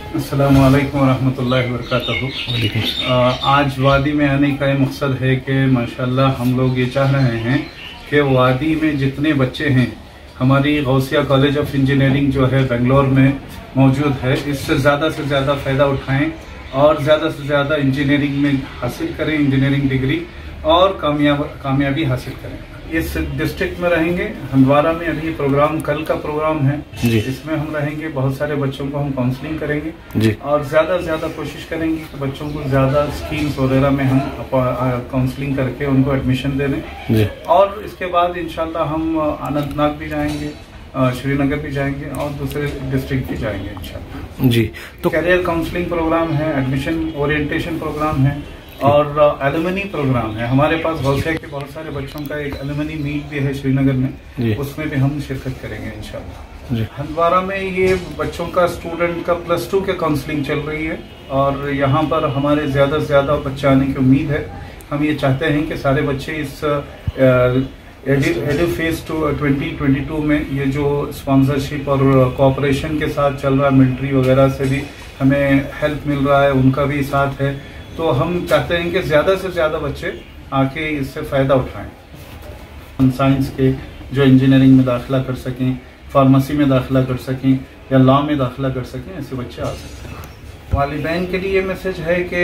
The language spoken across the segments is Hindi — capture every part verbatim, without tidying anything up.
अस्सलामु अलैकुम वरहमतुल्लाहि वबरकातुहू। आज वादी में आने का ये मकसद है कि माशाल्लाह हम लोग ये चाह रहे हैं कि वादी में जितने बच्चे हैं, हमारी गौसिया कॉलेज ऑफ इंजीनियरिंग जो है बेंगलोर में मौजूद है, इससे ज़्यादा से ज़्यादा फ़ायदा उठाएं और ज़्यादा से ज़्यादा इंजीनियरिंग में हासिल करें, इंजीनियरिंग डिग्री और कामयाब कामयाबी हासिल करें। इस डिस्ट्रिक्ट में रहेंगे। हंदवारा में अभी प्रोग्राम, कल का प्रोग्राम है जी। इसमें हम रहेंगे, बहुत सारे बच्चों को हम काउंसलिंग करेंगे जी। और ज़्यादा से ज़्यादा कोशिश करेंगे कि बच्चों को ज़्यादा स्कीम्स वगैरह में हम काउंसलिंग करके उनको एडमिशन दे दें। और इसके बाद इंशाल्लाह हम अनंतनाग भी जाएंगे, श्रीनगर भी जाएंगे और दूसरे डिस्ट्रिक्ट भी जाएंगे इंशाल्लाह जी। तो कैरियर काउंसलिंग प्रोग्राम है, एडमिशन ओरिएंटेशन प्रोग्राम है और एलुमनी प्रोग्राम है। हमारे पास गौसिया के बहुत सारे बच्चों का एक एलुमनी मीट भी है श्रीनगर में, उसमें भी हम शिरकत करेंगे इंशाल्लाह। हंदवारा में ये बच्चों का, स्टूडेंट का प्लस टू के काउंसलिंग चल रही है और यहाँ पर हमारे ज़्यादा से ज़्यादा बच्चे आने की उम्मीद है। हम ये चाहते हैं कि सारे बच्चे इस edu phase two twenty twenty two में, ये जो स्पॉन्सरशिप और कोऑपरेशन के साथ चल रहा है, मिलिट्री वगैरह से भी हमें हेल्प मिल रहा है, उनका भी साथ है, तो हम चाहते हैं कि ज़्यादा से ज़्यादा बच्चे आके इससे फ़ायदा उठाएं। हम साइंस के जो इंजीनियरिंग में दाखिला कर सकें, फार्मेसी में दाखिला कर सकें या लॉ में दाखिला कर सकें, ऐसे बच्चे आ सकते हैं। वालिदैन के लिए मैसेज है कि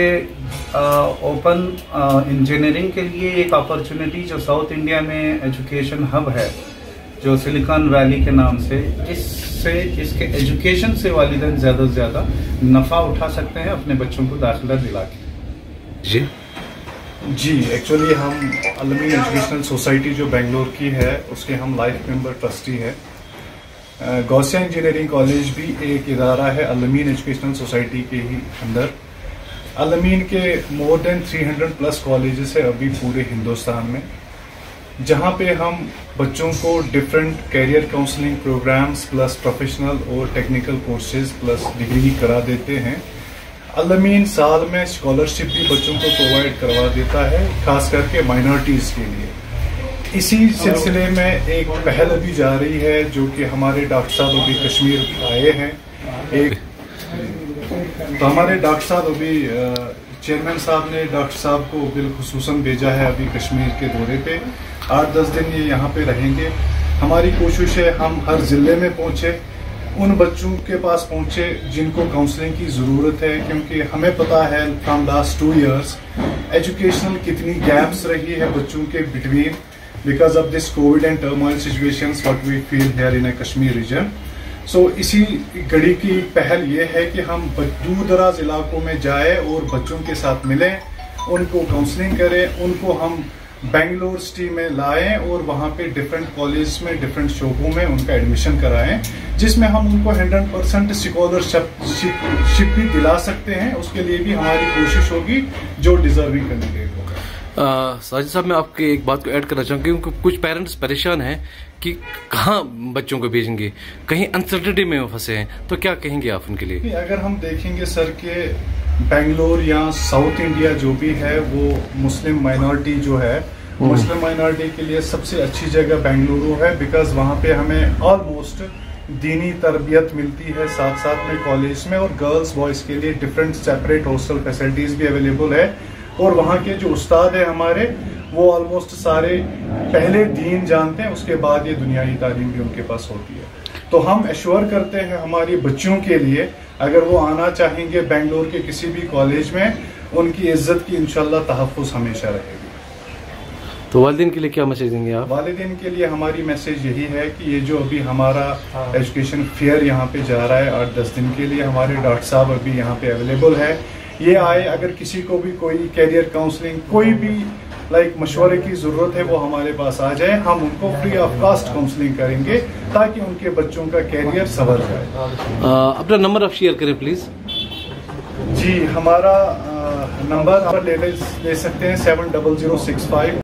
ओपन इंजीनियरिंग के लिए एक अपॉर्चुनिटी जो साउथ इंडिया में एजुकेशन हब है, जो सिलिकॉन वैली के नाम से, इससे इसके एजुकेशन से वालिदैन ज़्यादा से ज़्यादा नफ़ा उठा सकते हैं अपने बच्चों को दाखिला दिला के जी। जी एक्चुअली हम अलमीन एजुकेशनल सोसाइटी जो बेंगलोर की है, उसके हम लाइफ मेंबर ट्रस्टी है। गौसिया इंजीनियरिंग कॉलेज भी एक इदारा है अलमीन एजुकेशनल सोसाइटी के ही अंदर। अलमीन के मोर देन तीन सौ प्लस कॉलेजेस है अभी पूरे हिंदुस्तान में, जहाँ पे हम बच्चों को different career counselling programmes plus professional और टेक्निकल कोर्सेज प्लस डिग्री करा देते हैं। अलमीन साल में स्कॉलरशिप भी बच्चों को प्रोवाइड करवा देता है, खास करके माइनॉरिटीज़ के लिए। इसी सिलसिले में एक पहल अभी जा रही है जो कि हमारे डॉक्टर साहब अभी कश्मीर आए हैं। एक तो हमारे डॉक्टर साहब अभी चेयरमैन साहब ने डॉक्टर साहब को बिलखुसूसन भेजा है अभी कश्मीर के दौरे पे। आठ दस दिन ये यहाँ पे रहेंगे। हमारी कोशिश है हम हर ज़िले में पहुँचे, उन बच्चों के पास पहुंचे जिनको काउंसलिंग की ज़रूरत है, क्योंकि हमें पता है from last two years educational कितनी गैप्स रही है बच्चों के between, because of this covid and turmoil situations what we feel here in a Kashmir region. So इसी घड़ी की पहल ये है कि हम दूर दराज इलाकों में जाए और बच्चों के साथ मिलें, उनको काउंसलिंग करें, उनको हम बेंगलोर सिटी में लाएं और वहाँ पे डिफरेंट कॉलेज में डिफरेंट शोबों में उनका एडमिशन कराएं, जिसमें हम उनको हंड्रेड परसेंट स्कॉलरशिप भी दिला सकते हैं। उसके लिए भी हमारी कोशिश होगी जो डिजर्विंग कैंडिडेट होगा। साजिद साहब, मैं आपके एक बात को ऐड करना चाहूँगा, क्योंकि कुछ पेरेंट्स परेशान हैं कि कहाँ बच्चों को भेजेंगे, कहीं अनसर्टेनिटी में फंसे हैं, तो क्या कहेंगे आप उनके लिए? अगर हम देखेंगे सर के बेंगलोर या साउथ इंडिया जो भी है, वो मुस्लिम माइनॉरिटी जो है, मुस्लिम माइनॉरिटी के लिए सबसे अच्छी जगह बेंगलुरु है, बिकॉज वहाँ पे हमें ऑलमोस्ट दीनी तरबियत मिलती है साथ साथ में कॉलेज में, और गर्ल्स बॉयज़ के लिए डिफरेंट सेपरेट हॉस्टल फैसिलिटीज़ भी अवेलेबल है। और वहाँ के जो उस्ताद है हमारे, वो ऑलमोस्ट सारे पहले दीन जानते हैं, उसके बाद ये दुनियावी तालीम भी उनके पास होती है। तो हम एश्योर करते हैं हमारी बच्चियों के लिए, अगर वो आना चाहेंगे बेंगलोर के किसी भी कॉलेज में, उनकी इज्जत की इंशाल्लाह तहफ़्फ़ुज़ हमेशा रहेगी। तो वालिदैन के लिए क्या मैसेज देंगे आप? वालिदैन के लिए हमारी मैसेज यही है कि ये जो अभी हमारा एजुकेशन फेयर यहाँ पे जा रहा है आठ दस दिन के लिए, हमारे डॉक्टर साहब अभी यहाँ पे अवेलेबल है। ये आए, अगर किसी को भी कोई कैरियर काउंसलिंग, कोई भी लाइक मशवरे की ज़रूरत है, वो हमारे पास आ जाए, हम उनको फ्री ऑफ कास्ट काउंसलिंंग करेंगे ताकि उनके बच्चों का कैरियर संवर जाए। अपना नंबर आप शेयर करें प्लीज़। जी, हमारा नंबर आप ले, ले सकते हैं seven double zero six five